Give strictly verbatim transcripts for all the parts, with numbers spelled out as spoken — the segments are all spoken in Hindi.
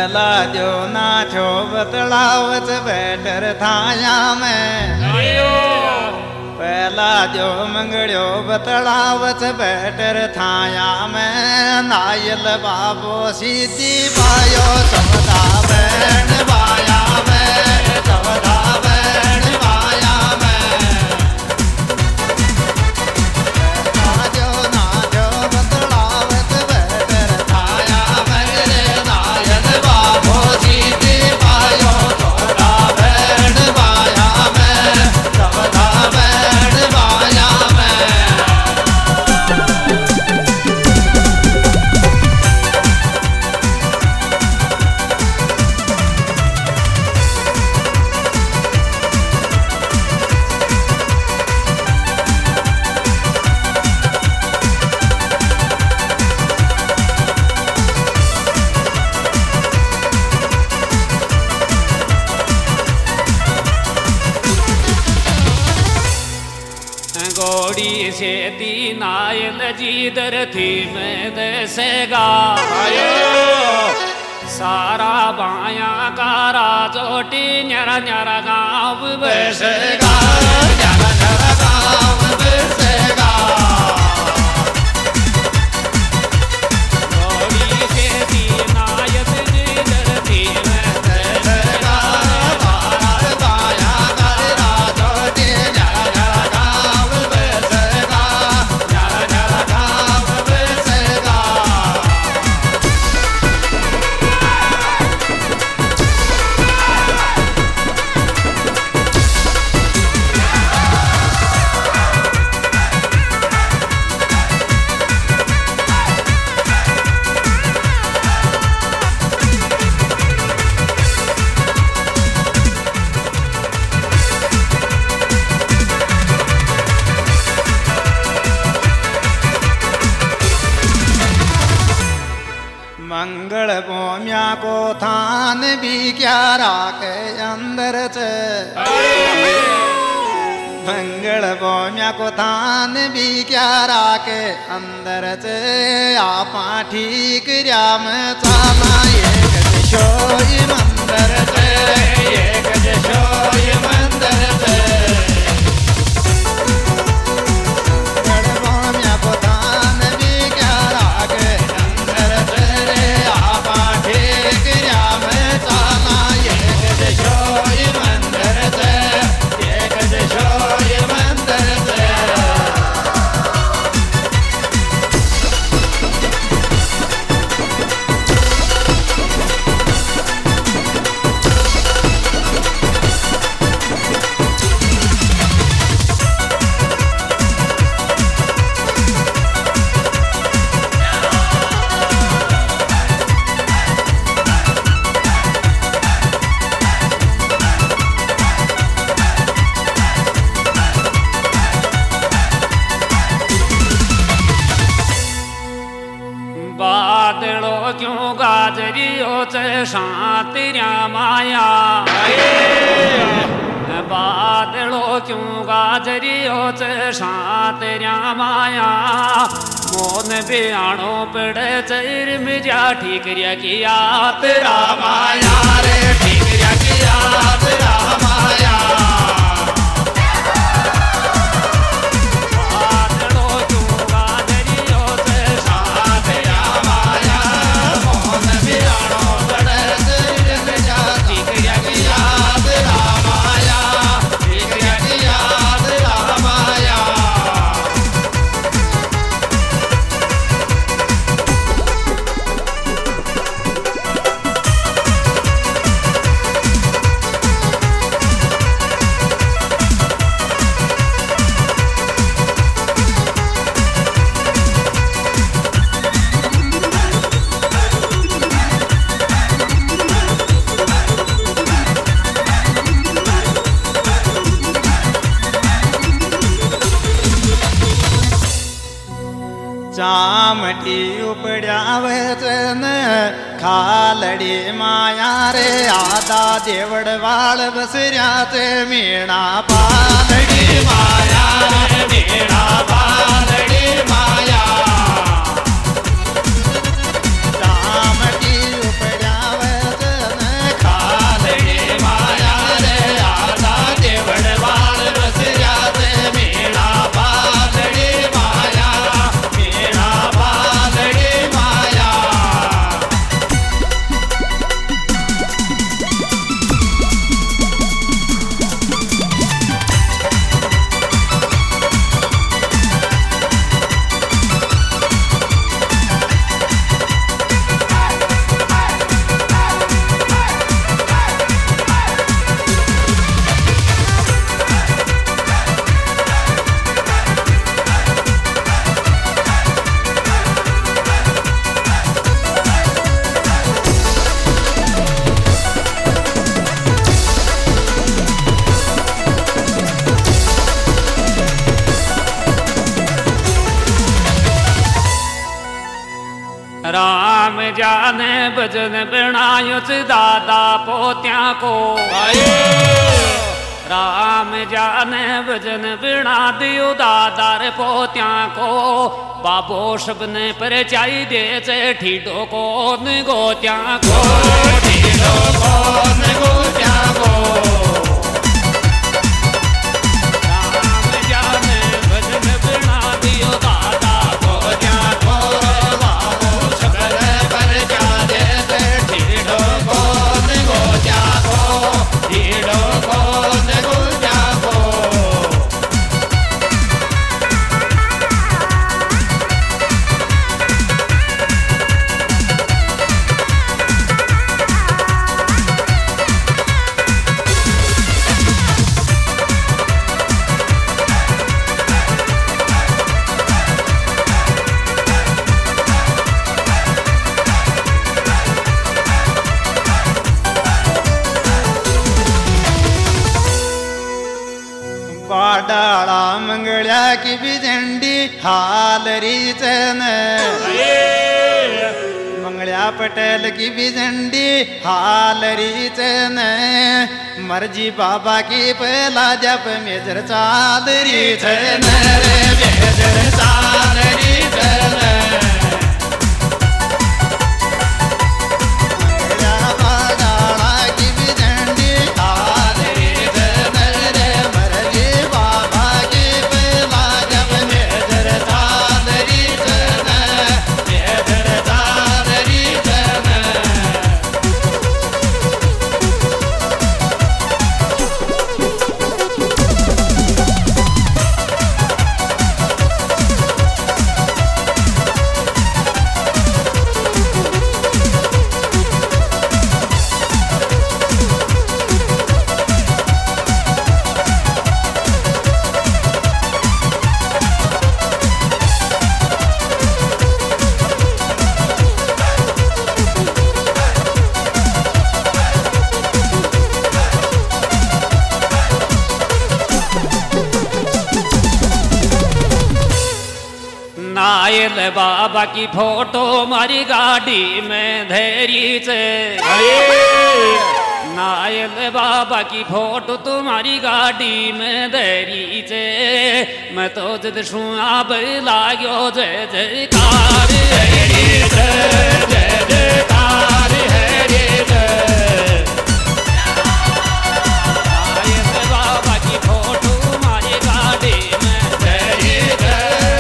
पहला जो नाचो बतलावत बैठर थाया में पहला जो मंगड़ो बतलावत बैठर थाया में नायल बाबो सीधी पायो सवदा बैठ बाया में सवदा बैठ बाया में नाचो नाचो बतलावत बैठर थाया में नायल बाबो सीधी पायो सवदा बैठ बाया में सवदा बैठ बाया में गोड़ी से दीनायल जीदर थी में देसेगा सारा बाया कारा चोटी न्यारा न्यारा गाँव बसेगा न्यारा न्यारा गाँव बसेगा गोड़ी से दीनायल जीदर थी में देसेगा सारा बाया कारा चोटी न्यारा न्यारा गाँव बसेगा न्यारा न्यारा गाँव बसेगा मंगल भूमिया को थान भी क्या राके अंदर से मंगल भूमिया को थान भी क्या राके अंदर से आपा ठीक राम चाला एक जशोई मंदिर से एक जशोई मंदिर से मंगल भूमिया को थान भी क्या राके अंदर से आपा ठीक राम चाला एक जशोई मंदिर से एक जशोई मंदिर से बादलों क्यों गाजरियो चे शांतिया माया बादलों क्यों गाजरियो चे शांतिया माया मोन बियाणो पड़े चर मिजा ठीक रिया किया तेरा माया रे ठीक रिया किया तेरा माया चामटी उपड्यावे न खालडी माया रे आदा देवड वाळ बसऱ्या ते मीणा पालडी माया रे मीणा पालडी माया चामटी उपड्यावे जाने भजन बनायो च दादा पोत्या को राम जाने भजन बना दियो दादा रे पोत्या को बाबो सबने पर चाई दे चे ठीडो को न गोत्या को ठीडो को न गोत्या को राम जाने भजन बना दियो दादा पोत्या को बाबो सबने पर चाई दे चे ठीडो को न गोत्या को ठीडो को डाला मंगल्या की भी झंडी हालरी चन मंगल्या पटेल की भी झंडी हालरी चन मर्जी बाबा की पहला जप मेजर चादरी चन रे मेजर चादरी चन नायल बाबा की फोटो मारी गाड़ी में धैरी से नायल बाबा की फोटो तुम्हारी गाड़ी में धैरी से मैं तो जद सुना लागो जय जयकार हरी जय जय जयकार हरी जय नायल बाबा की फोटो मारी गाड़ी में धैरी से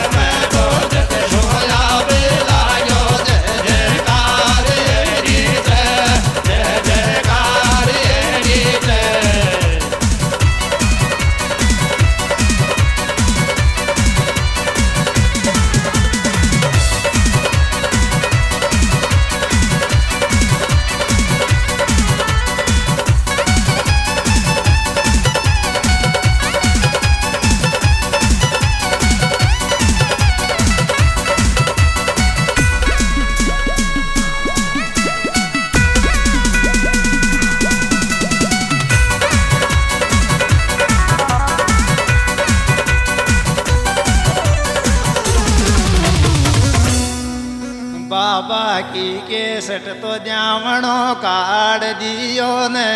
बाबा की केसट तो जावणो काट दियो ने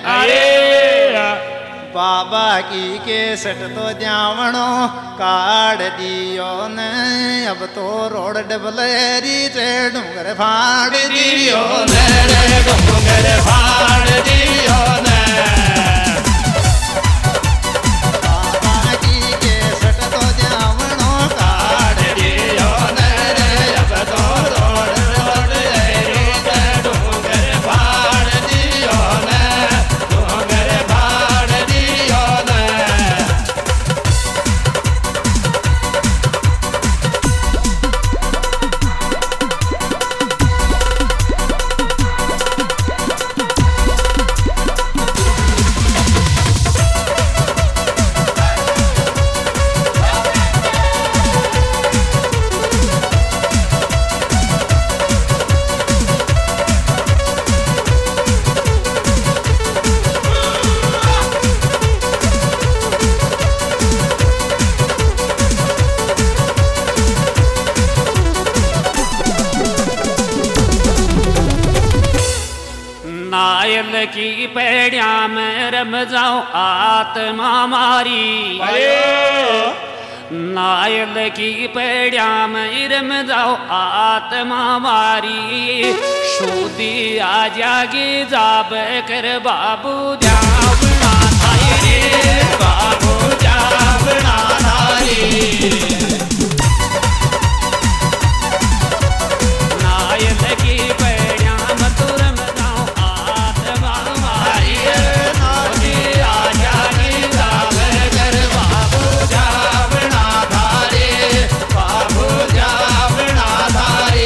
बाबा की केसट तो जावणो काट दियो ने अब तो रोड डबलेरी से डूंगर फाड़ दियो ने डूंगर फाड़ दियो ने बाबा की केसट तो जावणो काट दियो ने अब तो नायल की पेड़िया में रम जाऊं आत्मा मारी नायल की पेड़िया में रम जाओ आत्मा मारी शुद्धि आ जागी जाब कर बाबू जावना थाई रे बाबू जावना थाई नायल की पेड़िया में तू रम जाओ आत्मा मारी शुद्धि आ जागी जाब कर बाबू जावना बाबू जावना धारी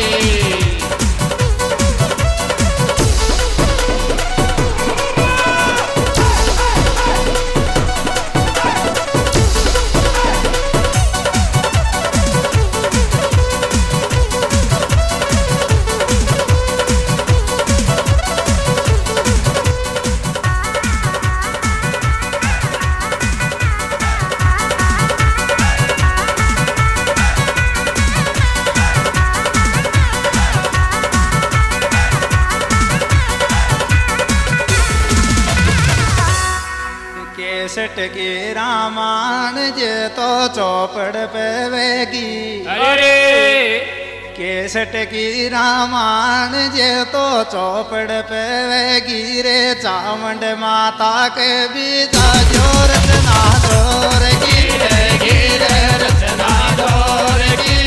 केसट की रामायण जे तो चौपड़ पे वेगी अरे केसट की रामायण जे तो चौपड़ पे वेगी रे चामुंड माता के बीजा जो रचना जोर की गिर रचना जोर की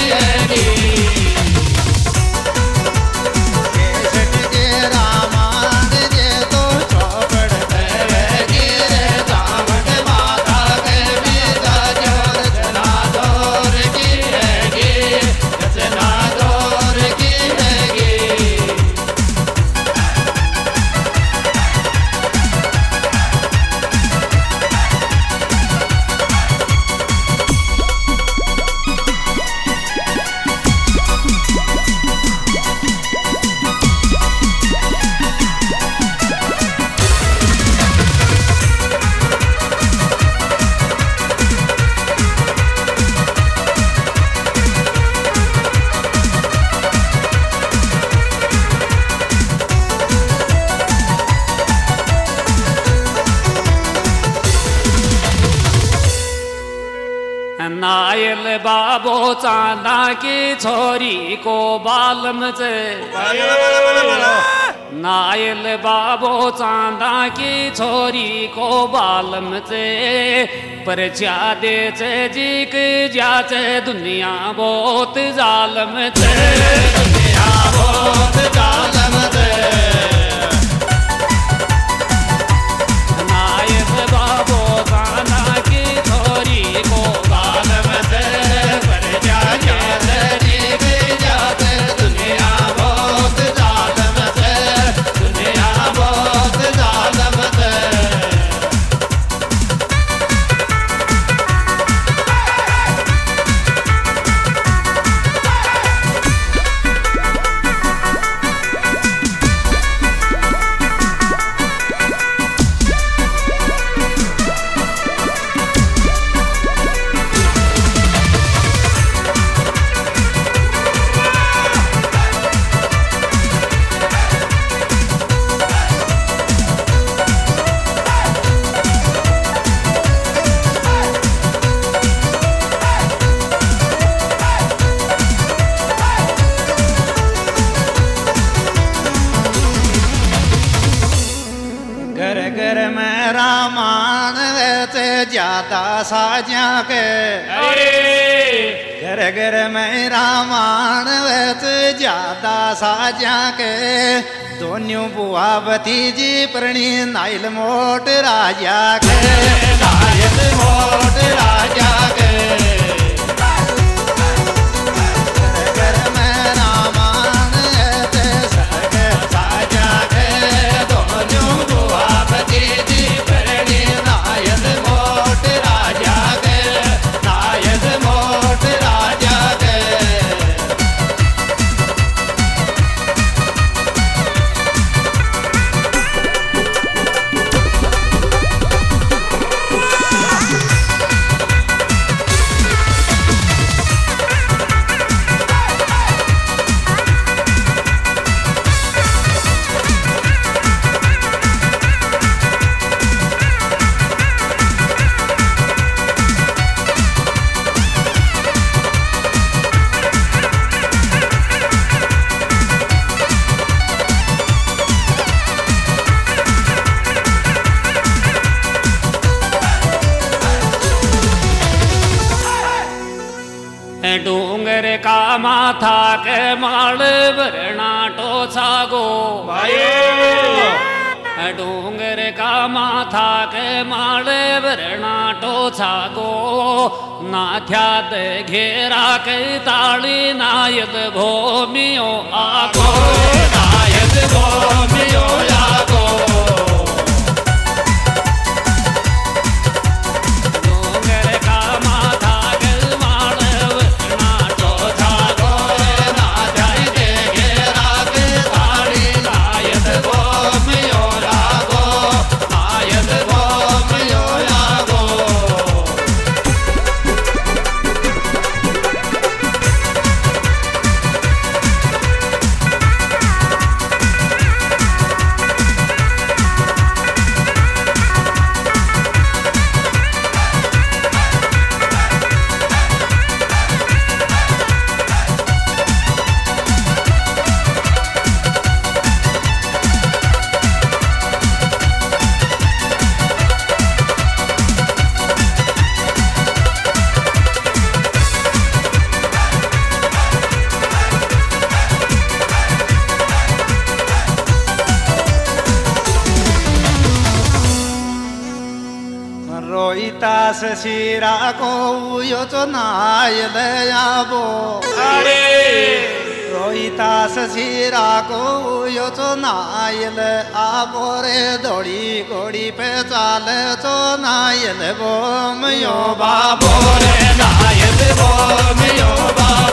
केसट की रामायण जे तो चौपड़ पे वेगी रे चामुंड माता के बीजा जो रचना जोर की रचना जोर की नायल बाबो चांदा की छोरी को बालम से नायल बाबो चांदा की छोरी को बालम से पर ज्यादे से जीक जाचे दुनिया बहुत जालम से दुनिया बहुत जालम से नायल बाबो चांदा की छोरी को बालम से पर ज्यादे जीक जाचे दुनिया बहुत जालम से दुनिया बहुत जालम से घर घर में रामायण वैसे ज्यादा साजिया के घर घर में रामायण वैसे ज्यादा साजिया के दोनों बुआ भतीजी परणी नाइल मोट राजा के नाइल मोट राजा के घर घर में रामायण वैसे सगे साजा के दोनों बुआ भतीजी परणी नाइल मोट राजा के नाइल मोट राजा के माथा के माल भरना टोछा गो डूंगर का माथा के माल भरना टोछा गो नाथ्यात घेरा के ताली नायद भूमियो आगो नायद भूमियो आगो रोहितास शिरा को यो तो नायल आबो अरे रोहितास शिरा को यो तो नायल आबो रे दौड़ी घोड़ी पे चाल तो नायल बो मयो बाबो रे नायल बो मयो बाबो